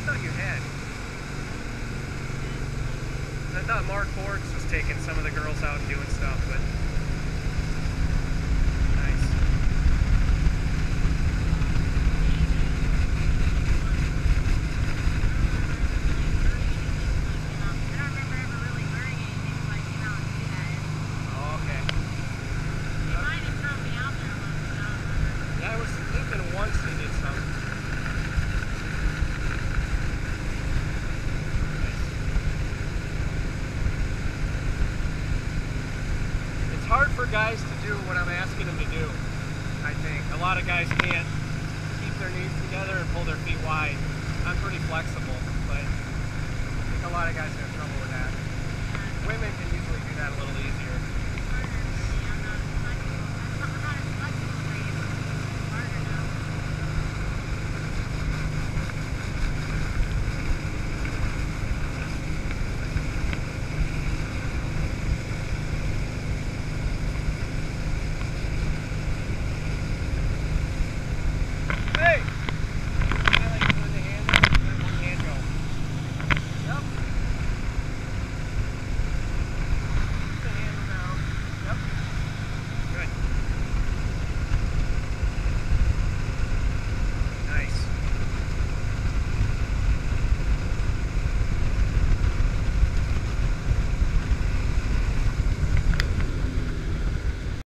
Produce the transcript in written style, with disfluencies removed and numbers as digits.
thought you had. I thought Mark Forks was taking some of the girls out and doing stuff, but nice. Oh, okay. Yeah, I was thinking once they did something. It's hard for guys to do what I'm asking them to do, I think. A lot of guys can't keep their knees together and pull their feet wide. I'm pretty flexible, but I think a lot of guys have trouble with that. Women can usually do that a little easier.